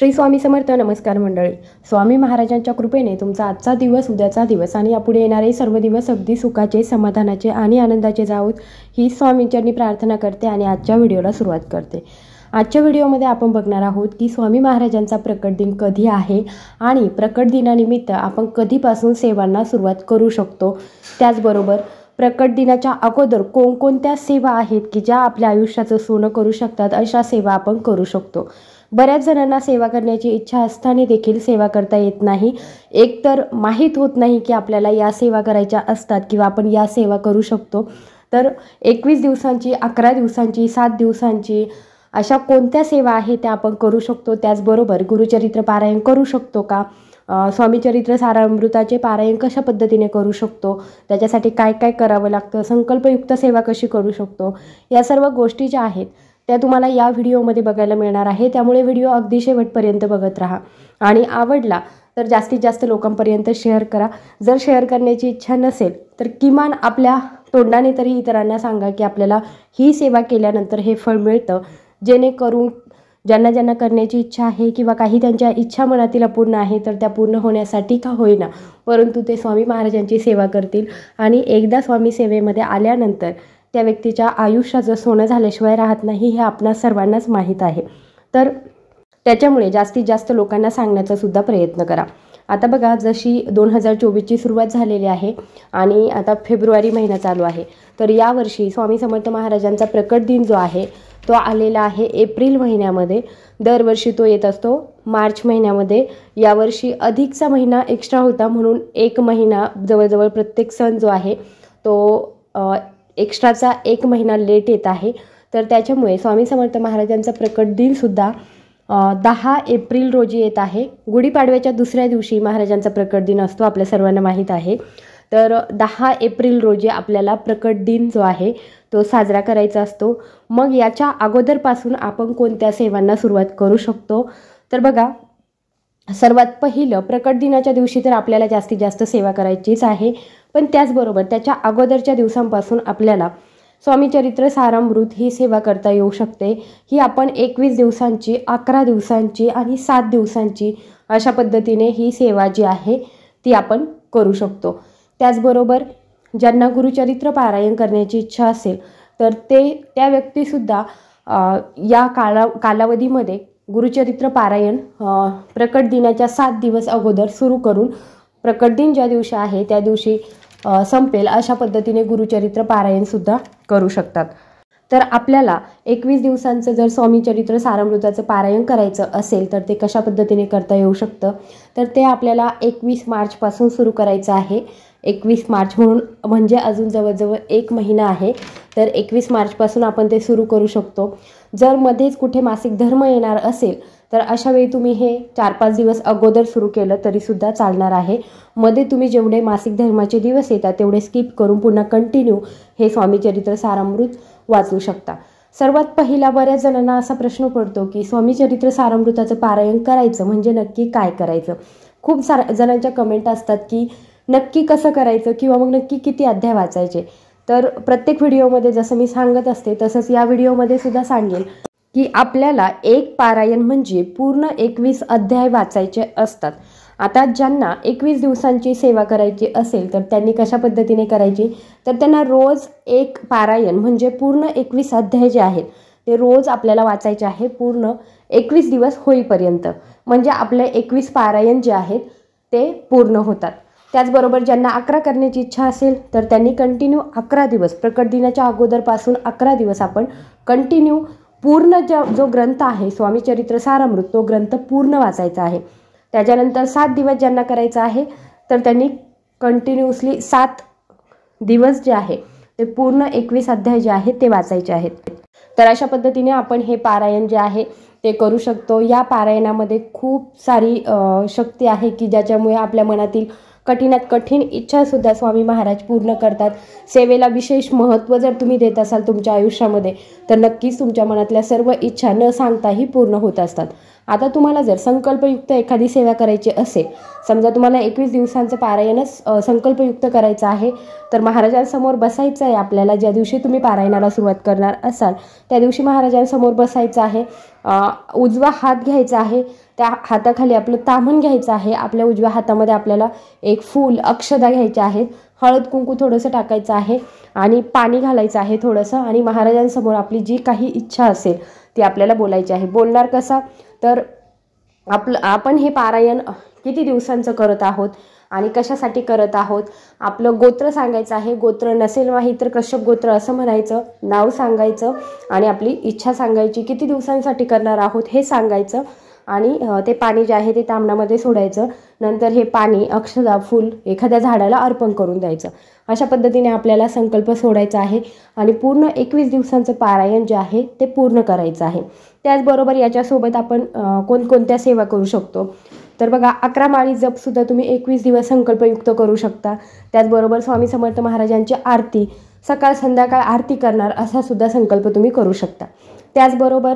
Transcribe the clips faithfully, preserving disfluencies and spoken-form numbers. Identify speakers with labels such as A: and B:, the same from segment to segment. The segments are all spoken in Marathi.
A: श्री स्वामी समर्थ. नमस्कार मंडळी. स्वामी महाराजांच्या कृपेने तुमचा आजचा दिवस, उद्याचा दिवस आणि यापुढे येणारे सर्व दिवस अगदी सुखाचे, समाधानाचे आणि आनंदाचे जावोत ही स्वामींचरणी प्रार्थना करते आणि आजच्या व्हिडिओला सुरुवात करते. आजच्या व्हिडिओमध्ये आपण बघणार आहोत की स्वामी महाराजांचा प्रकट दिन कधी आहे आणि प्रकट दिनानिमित्त आपण कधीपासून सेवांना सुरुवात करू शकतो. त्याचबरोबर प्रकट दिनाच्या अगोदर कोणकोणत्या सेवा आहेत की ज्या आपल्या आयुष्याचं सोनं करू शकतात, अशा सेवा आपण करू शकतो. बऱ्याच जणांना सेवा करण्याची इच्छा असताना देखील सेवा करता येत नाही. एकतर माहीत होत नाही की आपल्याला या सेवा करायच्या असतात किंवा आपण या सेवा करू शकतो. तर एकवीस दिवसांची, अकरा दिवसांची, सात दिवसांची अशा कोणत्या सेवा आहेत त्या आपण करू शकतो. त्याचबरोबर गुरुचरित्र पारायण करू शकतो का, स्वामीचरित्र सारामृताचे पारायण कशा पद्धतीने करू शकतो, त्याच्यासाठी काय काय करावं लागतं, संकल्पयुक्त सेवा कशी करू शकतो, या सर्व गोष्टी ज्या आहेत त्या तुम्हाला या व्हिडिओमध्ये बघायला मिळणार आहे. त्यामुळे व्हिडिओ अगदी शेवटपर्यंत बघत राहा आणि आवडला तर जास्तीत जास्त लोकांपर्यंत शेअर करा. जर शेअर करण्याची इच्छा नसेल तर किमान आपल्या तोंडाने तरी इतरांना सांगा की आपल्याला ही सेवा केल्यानंतर हे फळ मिळतं, जेणेकरून ज्यांना ज्यांना करण्याची इच्छा आहे किंवा काही त्यांच्या इच्छा मनातील अपूर्ण आहे तर त्या पूर्ण होण्यासाठी का होईना, परंतु ते स्वामी महाराजांची सेवा करतील आणि एकदा स्वामी सेवेमध्ये आल्यानंतर त्या व्यक्तीच्या आयुष्याचं सोनं झाल्याशिवाय राहत नाही, हे आपणा सर्वांनाच माहीत आहे. तर त्याच्यामुळे जास्तीत जास्त लोकांना सांगण्याचा सुद्धा प्रयत्न करा. आता बघा, जशी दोन हजार चोवीसची सुरुवात झालेली आहे आणि आता फेब्रुवारी महिना चालू आहे, तर यावर्षी स्वामी समर्थ महाराजांचा प्रकट दिन जो आहे तो आलेला आहे एप्रिल महिन्यामध्ये. दरवर्षी तो येत असतो मार्च महिन्यामध्ये. यावर्षी अधिकचा महिना एक्स्ट्रा होता म्हणून एक महिना जवळजवळ प्रत्येक सण जो आहे तो एक्स्ट्राचा एक महिना लेट येत आहे. तर त्याच्यामुळे स्वामी समर्थ महाराजांचा प्रकट दिनसुद्धा दहा एप्रिल रोजी येत आहे. गुढीपाडव्याच्या दुसऱ्या दिवशी महाराजांचा प्रकट दिन असतो, आपल्या सर्वांना माहीत आहे. तर दहा एप्रिल रोजी आपल्याला प्रकट दिन जो आहे तो साजरा करायचा असतो. मग याच्या अगोदरपासून आपण कोणत्या सेवांना सुरुवात करू शकतो. तर बघा, सर्वात पहिलं प्रकट दिनाच्या दिवशी तर आपल्याला जास्तीत जास्त सेवा करायचीच आहे, पण त्याचबरोबर त्याच्या अगोदरच्या दिवसांपासून आपल्याला स्वामीचरित्र सारामृत ही सेवा करता येऊ शकते. ही आपण एकवीस दिवसांची, अकरा दिवसांची आणि सात दिवसांची अशा पद्धतीने ही सेवा जी आहे ती आपण करू शकतो. त्याचबरोबर ज्यांना गुरुचरित्र पारायण करण्याची इच्छा असेल तर ते त्या व्यक्तीसुद्धा या काला कालावधीमध्ये गुरुचरित्र पारायण प्रकट दिनाच्या सात दिवस अगोदर सुरू करून प्रकट दिन ज्या दिवशी आहे त्या दिवशी संपेल अशा पद्धतीने गुरुचरित्र पारायणसुद्धा करू शकतात. तर आपल्याला एकवीस दिवसांचं जर स्वामीचरित्र सारामृताचं पारायण करायचं असेल तर ते कशा पद्धतीने करता येऊ शकतं, तर ते आपल्याला एकवीस मार्चपासून सुरू करायचं आहे. एकवीस मार्च म्हणून म्हणजे अजून जवळजवळ एक महिना आहे. तर एकवीस मार्चपासून आपण ते सुरू करू शकतो. जर मध्येच कुठे मासिक धर्म येणार असेल तर अशा वेळी तुम्ही हे चार पाच दिवस अगोदर सुरू केलं तरीसुद्धा चालणार आहे. मध्ये तुम्ही जेवढे मासिक धर्माचे दिवस येतात तेवढे स्किप करून पुन्हा कंटिन्यू हे स्वामीचरित्र सारामृत वाचू शकता. सर्वात पहिला बऱ्याच जणांना असा प्रश्न पडतो की स्वामीचरित्र सारामृताचं पारायण करायचं म्हणजे नक्की काय करायचं. खूप साऱ्या जणांच्या कमेंट असतात की नक्की कसं करायचं किंवा मग नक्की किती अध्याय वाचायचे. तर प्रत्येक व्हिडिओमध्ये जसं मी सांगत असते तसंच या व्हिडिओमध्ये सुद्धा सांगेल की आपल्याला एक पारायण म्हणजे पूर्ण एकवीस अध्याय वाचायचे असतात. आता ज्यांना एकवीस दिवसांची सेवा करायची असेल तर त्यांनी कशा पद्धतीने करायची, तर त्यांना रोज एक पारायण म्हणजे पूर्ण एकवीस अध्याय जे आहेत ते रोज आपल्याला वाचायचे आहे पूर्ण एकवीस दिवस होईपर्यंत. म्हणजे आपले एकवीस पारायण जे आहेत ते पूर्ण होतात. त्याचबरोबर ज्यांना अकरा करण्याची इच्छा असेल तर त्यांनी कंटिन्यू अकरा दिवस प्रकट दिनाच्या अगोदरपासून अकरा दिवस आपण कंटिन्यू पूर्ण जो जो ग्रंथ आहे स्वामीचरित्र सारामृत तो ग्रंथ पूर्ण वाचायचा आहे. त्याच्यानंतर सात दिवस ज्यांना करायचं आहे तर त्यांनी कंटिन्युअसली सात दिवस जे आहे ते पूर्ण एकवीस अध्याय जे आहेत ते वाचायचे आहेत. तर अशा पद्धतीने आपण हे पारायण जे आहे ते करू शकतो. या पारायणामध्ये खूप सारी शक्ती आहे की ज्याच्यामुळे आपल्या मनातील कठीणात कठीण इच्छासुद्धा स्वामी महाराज पूर्ण करतात. सेवेला विशेष महत्त्व जर तुम्ही देत असाल तुमच्या आयुष्यामध्ये तर नक्कीच तुमच्या मनातल्या सर्व इच्छा न सांगताही पूर्ण होत असतात. आता तुम्हाला जर संकल्पयुक्त एखादी सेवा करायची असेल, समजा तुम्हाला एकवीस दिवसांचं पारायणच संकल्पयुक्त करायचं आहे तर महाराजांसमोर बसायचं आहे आपल्याला. ज्या दिवशी तुम्ही पारायणाला सुरुवात करणार असाल त्या दिवशी महाराजांसमोर बसायचं आहे. उजवा हात घ्यायचा आहे, त्या हाताखाली आपलं ताम्हण घ्यायचं आहे. आपल्या उजव्या हातामध्ये आपल्याला एक फूल अक्षदा घ्यायच्या आहेत. हळद कुंकू थोडंसं टाकायचं आहे आणि पाणी घालायचं आहे थोडंसं, आणि महाराजांसमोर आपली जी काही इच्छा असेल ती आपल्याला बोलायची आहे. बोलणार कसा, तर आपलं आपण हे पारायण किती दिवसांचं करत आहोत आणि कशासाठी करत आहोत, आपलं गोत्र सांगायचं आहे. गोत्र नसेल माहीत तर कश्यप गोत्र असं म्हणायचं, नाव सांगायचं आणि आपली इच्छा सांगायची, किती दिवसांसाठी करणार आहोत हे सांगायचं, आणि ते पाणी जे आहे ते ताम्हणामध्ये सोडायचं. नंतर हे पाणी अक्षदा फूल एखाद्या झाडाला अर्पण करून द्यायचं. अशा पद्धतीने आपल्याला संकल्प सोडायचा आहे आणि पूर्ण एकवीस दिवसांचं पारायण जे आहे ते पूर्ण करायचं आहे. त्याचबरोबर याच्यासोबत आपण कोणकोणत्या सेवा करू शकतो, तर बघा अकरा माळी जपसुद्धा तुम्ही एकवीस दिवस संकल्पयुक्त करू शकता. त्याचबरोबर स्वामी समर्थ महाराजांची आरती सकाळ संध्याकाळ आरती करणार असा सुद्धा संकल्प तुम्ही करू शकता. त्याचबरोबर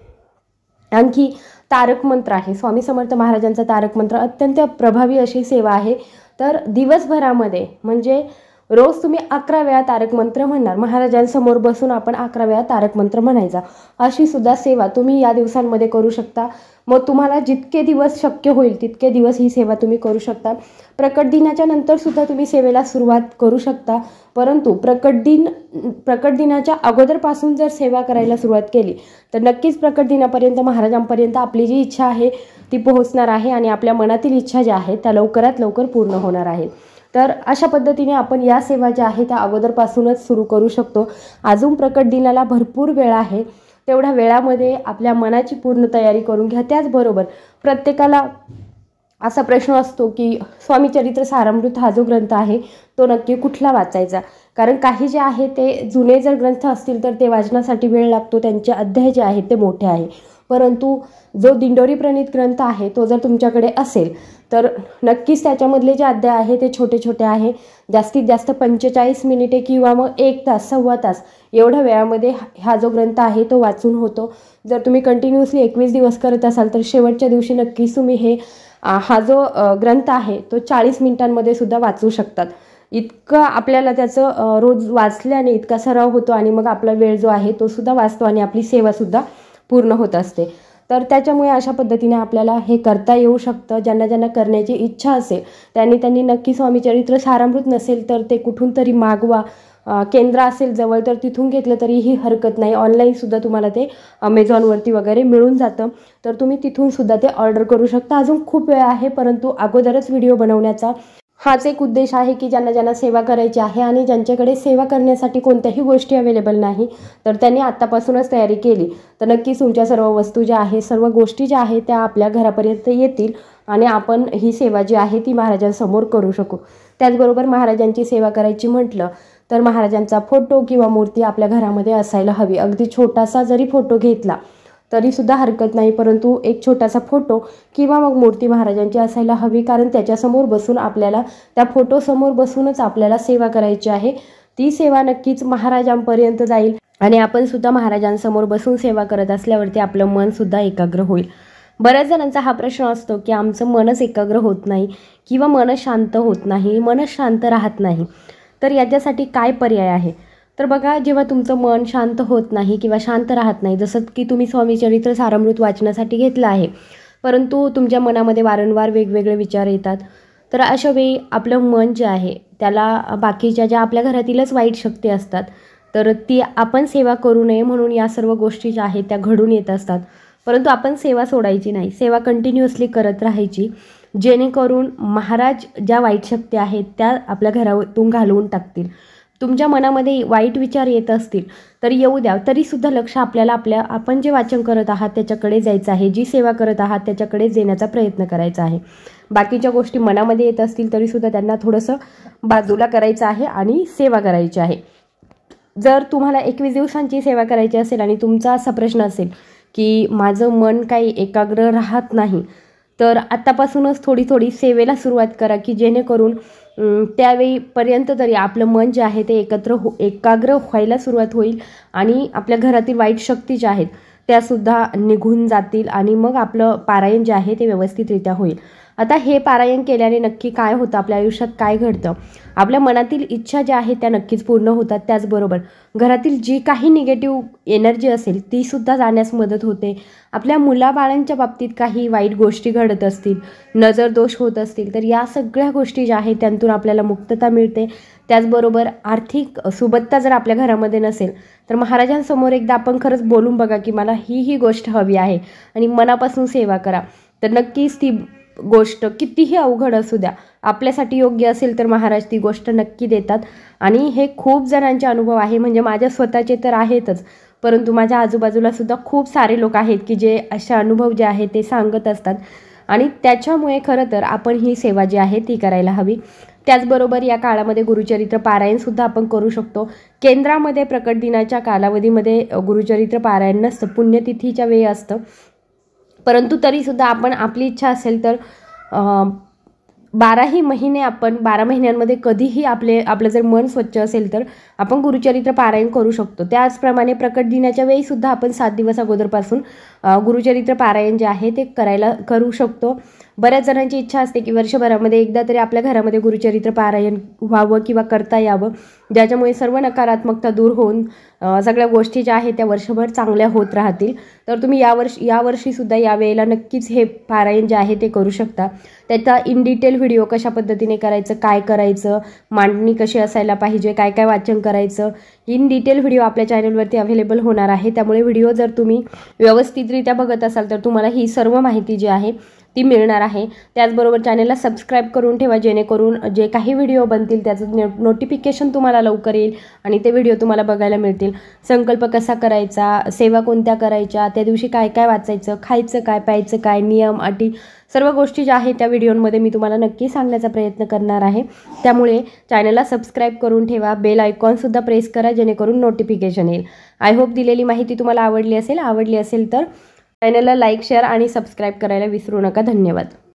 A: आणखी तारक मंत्र आहे. स्वामी समर्थ महाराजांचा तारक मंत्र अत्यंत प्रभावी अशी सेवा आहे. तर दिवसभरामध्ये म्हणजे रोज तुम्ही अकरा वेळा तारक मंत्र म्हणणार, महाराजांसमोर बसून आपण अकरा वेळा तारक मंत्र म्हणायचा, अशी सुद्धा सेवा तुम्ही या दिवसांमध्ये करू शकता. मग तुम्हाला जितके दिवस शक्य होईल तितके दिवस ही सेवा तुम्ही करू शकता. प्रकट दिनाच्या नंतर सुद्धा तुम्ही सेवेला सुरुवात करू शकता, परंतु प्रकट दिन प्रकट दिनाच्या अगोदरपासून जर सेवा करायला सुरुवात केली तर नक्कीच प्रकट दिनापर्यंत महाराजांपर्यंत आपली जी इच्छा आहे ती पोहोचणार आहे आणि आपल्या मनातील इच्छा ज्या आहेत त्या लवकरात लवकर पूर्ण होणार आहेत. तर अशा पद्धतीने आपण या सेवा ज्या आहेत त्या अगोदरपासूनच सुरू करू शकतो. अजून प्रकट दिनाला भरपूर वेळ आहे, तेवढ्या वेळामध्ये आपल्या मनाची पूर्ण तयारी करून घ्या. त्याचबरोबर प्रत्येकाला असा प्रश्न असतो की स्वामी चरित्र सारामृत हा जो ग्रंथ आहे तो नक्की कुठला वाचायचा, कारण काही जे आहे ते जुने जर ग्रंथ असतील तर ते वाचण्यासाठी वेळ लागतो, त्यांचे अध्याय जे आहेत ते मोठे आहे. परंतु जो दिंडोरी प्रणीत ग्रंथ आहे तो जर तुमच्याकडे असेल तर नक्कीच त्याच्यामधले जे अध्याय आहे ते छोटे छोटे आहे. जास्तीत जास्त पंचेचाळीस मिनिटे किंवा मग एक तास सव्वा तास एवढ्या वेळामध्ये हा जो ग्रंथ आहे तो वाचून होतो. जर तुम्ही कंटिन्युअसली एकवीस दिवस करत असाल तर शेवटच्या दिवशी नक्कीच तुम्ही हे हा जो ग्रंथ आहे तो चाळीस मिनिटांमध्ये सुद्धा वाचू शकतात. इतकं आपल्याला त्याचं रोज वाचल्याने इतका सराव होतो आणि मग आपला वेळ जो आहे तो सुद्धा वाचतो आणि आपली सेवासुद्धा पूर्ण होत असते. तर त्याच्यामुळे अशा पद्धतीने आपल्याला हे करता येऊ शकतं. ज्यांना ज्यांना करण्याची इच्छा असेल त्यांनी त्यांनी नक्की स्वामी चरित्र सारामृत नसेल तर ते कुठून तरी मागवा. केंद्र असेल जवळ तर तिथून घेतलं तरीही हरकत नाही. ऑनलाईनसुद्धा तुम्हाला ते अमेझॉनवरती वगैरे मिळून जातं, तर तुम्ही तिथूनसुद्धा ते ऑर्डर करू शकता. अजून खूप वेळ आहे, परंतु अगोदरच व्हिडिओ बनवण्याचा हाच एक उद्देश आहे की ज्यांना ज्यांना सेवा करायची आहे आणि ज्यांच्याकडे सेवा करण्यासाठी कोणत्याही गोष्टी अवेलेबल नाही तर त्यांनी आत्तापासूनच तयारी केली तर नक्कीच तुमच्या सर्व वस्तू ज्या आहेत सर्व गोष्टी ज्या आहेत त्या आपल्या घरापर्यंत येतील आणि आपण ही सेवा जी आहे ती महाराजांसमोर करू शकू. त्याचबरोबर महाराजांची सेवा करायची म्हटलं तर महाराजांचा फोटो किंवा मूर्ती आपल्या घरामध्ये असायला हवी. अगदी छोटासा जरी फोटो घेतला तरीसुद्धा हरकत नाही, परंतु एक छोटासा फोटो किंवा मग मूर्ती महाराजांची असायला हवी, कारण त्याच्यासमोर बसून आपल्याला त्या फोटोसमोर बसूनच आपल्याला सेवा करायची आहे. ती सेवा नक्कीच महाराजांपर्यंत जाईल आणि आपण सुद्धा महाराजांसमोर बसून सेवा करत असल्यावरती आपलं मनसुद्धा एकाग्र होईल. बऱ्याच जणांचा हा प्रश्न असतो की आमचं मनच एकाग्र होत नाही किंवा मन शांत होत नाही, मन शांत राहत नाही, तर याच्यासाठी काय पर्याय आहे. तर बघा, जेव्हा तुमचं मन शांत होत नाही किंवा शांत राहत नाही, जसं की तुम्ही स्वामी चरित्र सारामृत वाचण्यासाठी घेतलं आहे परंतु तुमच्या मनामध्ये वारंवार वेगवेगळे विचार येतात, तर अशा वेळी आपलं मन जे आहे त्याला बाकीच्या ज्या आपल्या घरातीलच वाईट शक्ती असतात तर ती आपण सेवा करू नये म्हणून या सर्व गोष्टी ज्या आहेत त्या घडून येत असतात. परंतु आपण सेवा सोडायची नाही, सेवा कंटिन्युअसली करत राहायची, जेणेकरून महाराज ज्या वाईट शक्ती आहेत त्या आपल्या घरातून घालवून टाकतील. तुमच्या मनामध्ये वाईट विचार येत असतील तर येऊ द्या, तरीसुद्धा लक्ष आपल्याला आपल्या आपण जे वाचन करत आहात त्याच्याकडे जायचं आहे, जी सेवा करत आहात त्याच्याकडे देण्याचा प्रयत्न करायचा आहे. बाकीच्या गोष्टी मनामध्ये येत असतील तरीसुद्धा त्यांना थोडंसं बाजूला करायचं आहे आणि सेवा करायची आहे. जर तुम्हाला एकवीस दिवसांची सेवा करायची असेल आणि तुमचा असा प्रश्न असेल की माझं मन काही एकाग्र राहत नाही, तर आत्तापासूनच थोडी थोडी सेवेला सुरुवात करा की जेणेकरून त्यावेळीपर्यंत तरी आपलं मन जे आहे ते एकत्र हो एकाग्र व्हायला सुरुवात होईल आणि आपल्या घरातील वाईट शक्ती ज्या आहेत त्यासुद्धा निघून जातील आणि मग आपलं पारायण जे आहे ते व्यवस्थितरित्या होईल. आता हे पारायण केल्याने नक्की काय होतं, आपल्या आयुष्यात काय घडतं, आपल्या मनातील इच्छा ज्या आहेत त्या नक्कीच पूर्ण होतात. त्याचबरोबर घरातील जी काही निगेटिव्ह एनर्जी असेल तीसुद्धा जाण्यास मदत होते. आपल्या मुलाबाळांच्या बाबतीत काही वाईट गोष्टी घडत असतील, नजर दोष होत असतील, तर या सगळ्या गोष्टी ज्या आहेत त्यांतून आपल्याला मुक्तता मिळते. त्याचबरोबर आर्थिक सुबत्ता जर आपल्या घरामध्ये नसेल तर महाराजांसमोर एकदा आपण खरंच बोलून बघा की मला ही ही गोष्ट हवी आहे आणि मनापासून सेवा करा. तर नक्कीच ती गोष्ट कितीही अवघड असू द्या, आपल्यासाठी योग्य असेल तर महाराज ती गोष्ट नक्की देतात. आणि हे खूप जणांचे अनुभव आहे, म्हणजे माझ्या स्वतःचे तर आहेतच, परंतु माझ्या आजूबाजूला सुद्धा खूप सारे लोक आहेत की जे असे अनुभव जे आहेत ते सांगत असतात. आणि त्याच्यामुळे खरं तर आपण ही सेवा जी आहे ती करायला हवी. त्याचबरोबर या काळामध्ये गुरुचरित्र पारायणसुद्धा आपण करू शकतो. केंद्रामध्ये प्रकट दिनाच्या कालावधीमध्ये गुरुचरित्र पारायण नसतं, पुण्यतिथीच्या वेळी असतं, परंतु तरीसुद्धा आपण आपली इच्छा असेल तर बाराही महिने आपण बारा महिन्यांमध्ये कधीही आपले आपलं जर मन स्वच्छ असेल तर आपण गुरुचरित्र पारायण करू शकतो. त्याचप्रमाणे प्रकट दिनाच्या वेळीसुद्धा आपण सात दिवस अगोदरपासून गुरुचरित्र पारायण जे आहे ते करायला करू शकतो. बऱ्याच जणांची इच्छा असते की वर्षभरामध्ये एकदा तरी आपल्या घरामध्ये गुरुचरित्र पारायण व्हावं किंवा करता यावं, ज्याच्यामुळे सर्व नकारात्मकता दूर होऊन सगळ्या गोष्टी ज्या आहेत त्या वर्षभर चांगल्या होत राहतील. तर तुम्ही यावर्षी यावर्षीसुद्धा यावेळेला नक्कीच हे पारायण जे आहे ते करू शकता. त्याचा इन डिटेल व्हिडिओ कशा पद्धतीने करायचं, काय करायचं, मांडणी कशी असायला पाहिजे, काय काय वाचन करायचं, इन डिटेल व्हिडिओ आपल्या चॅनलवरती अवेलेबल होणार आहे. त्यामुळे व्हिडिओ जर तुम्ही व्यवस्थितरित्या बघत असाल तर तुम्हाला ही सर्व माहिती जी आहे ती मिळणार आहे. त्याचबरोबर चॅनलला सबस्क्राईब करून ठेवा, जेणेकरून जे काही व्हिडिओ बनतील त्याचं नो नोटिफिकेशन तुम्हाला लवकर येईल आणि ते व्हिडिओ तुम्हाला बघायला मिळतील. संकल्प कसा करायचा, सेवा कोणत्या करायच्या, त्या दिवशी काय काय वाचायचं, खायचं काय, प्यायचं काय, नियम अटी सर्व गोष्टी ज्या आहेत त्या व्हिडिओमध्ये मी तुम्हाला नक्की सांगण्याचा प्रयत्न करणार आहे. त्यामुळे चॅनलला सबस्क्राईब करून ठेवा, बेल आयकॉनसुद्धा प्रेस करा जेणेकरून नोटिफिकेशन येईल. आय होप दिलेली माहिती तुम्हाला आवडली असेल. आवडली असेल तर चॅनलला लाईक, शेअर आणि सबस्क्राईब करायला विसरू नका. धन्यवाद.